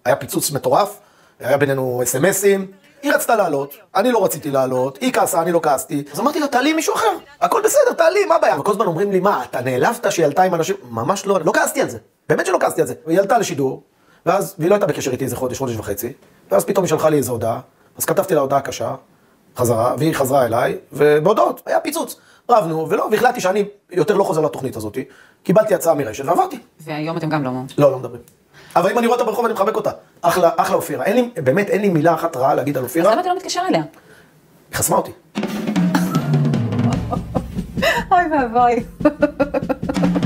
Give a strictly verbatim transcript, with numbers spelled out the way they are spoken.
היה פיצוץ מטורף, היה בינינו אס-אמסים, היא רצתה לעלות, אני לא רציתי לעלות, היא כעסה, אני לא כעסתי, אז אמרתי לה, תעלי עם מישהו אחר, הכל בסדר, תעלי, מה הבעיה? וכל הזמן אומרים לי, מה, אתה נעלבת שהיא עלתה עם אנשים? ממש לא, לא כעסתי על זה, באמת שלא כעסתי על זה. היא עלתה לשידור, ואז, והיא לא הייתה בקשר איתי איזה חודש, חודש וחצי, ואז פתאום היא שלחה לי איזו הודעה, אז כתבתי לה הודעה קשה, חזרה, והיא חזרה אליי, ובהודעות, היה פיצוץ. רבנו, ולא, והחלטתי שאני יותר לא חוזר לתוכנית הזאת, קיבלתי הצעה מרשת ועברתי. והיום אתם גם לא. לא, לא מדברים. אבל אם אני רואה אותה ברחוב, אני מחבק אותה. אחלה, אחלה אופירה. אין לי, באמת, אין לי מילה אחת רעה להגיד על אופירה. אז למה אתה לא מתקשר אליה? היא חסמה אותי. אוי ואבוי.